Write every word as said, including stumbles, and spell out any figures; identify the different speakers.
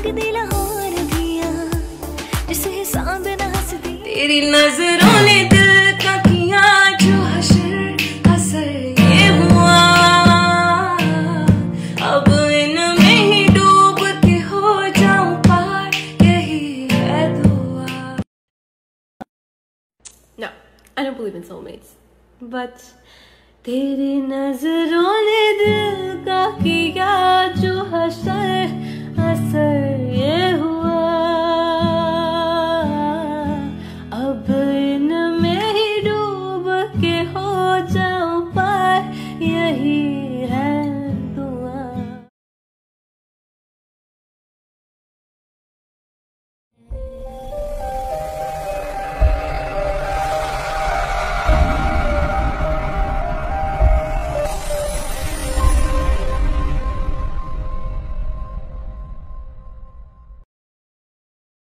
Speaker 1: दी लाहौर दिया जिसे हिसाब ना हंस दी।
Speaker 2: तेरी नजरों ने दिल का किया जो हशर हसर ये हुआ, अब इनमें ही डूब के हो जाऊं पार, यही है दुआ। No, I don't believe in soulmates, but तेरी नजरों ने दिल का किया जो हशर